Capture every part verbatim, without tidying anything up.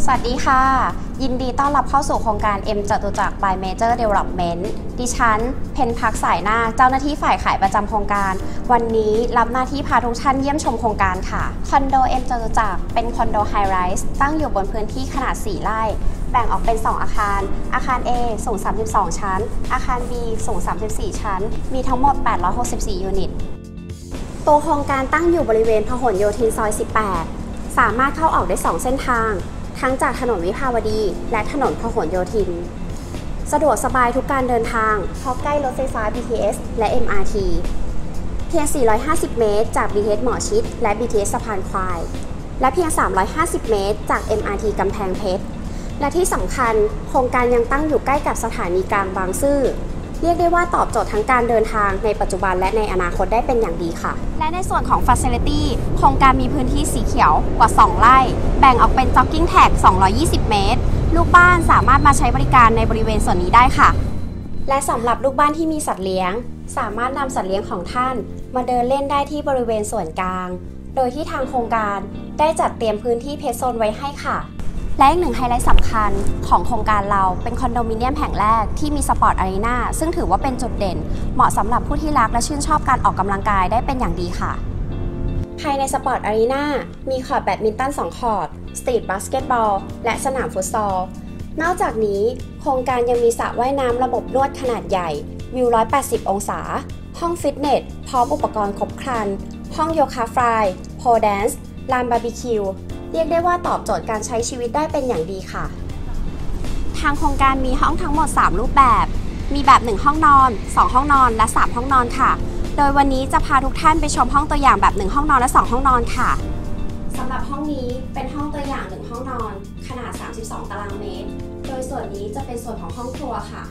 วัสดีค่ะยินดีต้อนรับเข้าสู่โครงการ M จตุจักร by Major Development ดิฉันเพนพักสายนาคเจ้าหน้าที่ฝ่ายขายประจำโครงการวันนี้รับหน้าที่พาทุกท่านเยี่ยมชมโครงการค่ะคอนโด M จตุจักรเป็นคอนโดไฮไรส์ตั้งอยู่บนพื้นที่ขนาดสี่ไร่แบ่งออกเป็นสองอาคารอาคาร A สูงสามสิบสองชั้นอาคาร B สูงสามสิบสี่ชั้นมีทั้งหมดแปดร้อยหกสิบสี่ยูนิตตัวโครงการตั้งอยู่บริเวณพหลโยธินซอยสิบแปดสามารถเข้าออกได้สองเส้นทางทั้งจากถนนวิภาวดีและถนนพหลโยธินสะดวกสบายทุกการเดินทางเพราะใกล้รถไฟฟ้า บี ที เอส และ เอ็ม อาร์ ที เพียงสี่ร้อยห้าสิบเมตรจาก บี ที เอส หมอชิตและ บี ที เอส สะพานควายและเพียงสามร้อยห้าสิบเมตรจาก เอ็ม อาร์ ที กำแพงเพชรและที่สำคัญโครงการยังตั้งอยู่ใกล้กับสถานีกลางบางซื่อเรียกได้ว่าตอบโจทย์ทั้งการเดินทางในปัจจุบันและในอนาคตได้เป็นอย่างดีค่ะและในส่วนของ Facility โครงการมีพื้นที่สีเขียวกว่าสองไร่แบ่งออกเป็น Jogging Track สองร้อยยี่สิบเมตรลูกบ้านสามารถมาใช้บริการในบริเวณส่วนนี้ได้ค่ะและสำหรับลูกบ้านที่มีสัตว์เลี้ยงสามารถนำสัตว์เลี้ยงของท่านมาเดินเล่นได้ที่บริเวณส่วนกลางโดยที่ทางโครงการได้จัดเตรียมพื้นที่เพชรโซนไว้ให้ค่ะและอีกหนึ่งไฮไลท์สำคัญของโครงการเราเป็นคอนโดมิเนียมแห่งแรกที่มีสปอร์ตอารีนาซึ่งถือว่าเป็นจุดเด่นเหมาะสำหรับผู้ที่รักและชื่นชอบการออกกำลังกายได้เป็นอย่างดีค่ะภายในสปอร์ตอารีนามีคอร์ตแบดมินตันสองคอร์ตสตรีทบาสเกตบอลและสนามฟุตซอลนอกจากนี้โครงการยังมีสระว่ายน้ำระบบนวดขนาดใหญ่วิวหนึ่งร้อยแปดสิบองศาห้องฟิตเนสพร้อมอุปกรณ์ครบครันห้องโยคะฟลายโพลแดนซ์ลานบาร์บีคิวเรียกได้ว่าตอบโจทย์การใช้ชีวิตได้เป็นอย่างดีค่ะทางโครงการมีห้องทั้งหมดสามรูปแบบมีแบบหนึ่งห้องนอนสองห้องนอนและสามห้องนอนค่ะโดยวันนี้จะพาทุกท่านไปชมห้องตัวอย่างแบบหนึ่งห้องนอนและสองห้องนอนค่ะสำหรับห้องนี้เป็นห้องตัวอย่างหนึ่งห้องนอนขนาดสามสิบสองตารางเมตรโดยส่วนนี้จะเป็นส่วนของห้องครัวค่ะ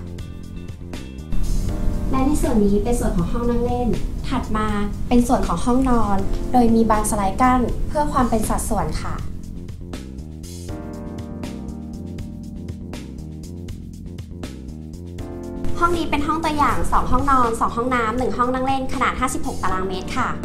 และในส่วนนี้เป็นส่วนของห้องนั่งเล่นถัดมาเป็นส่วนของห้องนอนโดยมีบานสไลด์กั้นเพื่อความเป็นสัดส่วนค่ะห้องนี้เป็นห้องตัวอย่างสองห้องนอนสองห้องน้ำหนึ่งห้องนั่งเล่นขนาดห้าสิบหกตารางเมตรค่ะ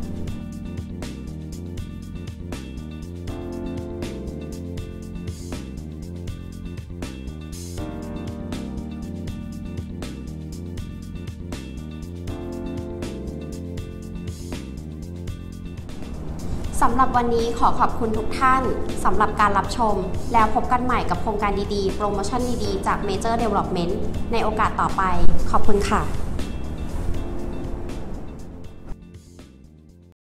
สำหรับวันนี้ขอขอบคุณทุกท่านสำหรับการรับชมแล้วพบกันใหม่กับโครงการดีๆโปรโมชั่นดีๆจาก Major Development ในโอกาสต่อไปขอบคุณค่ะ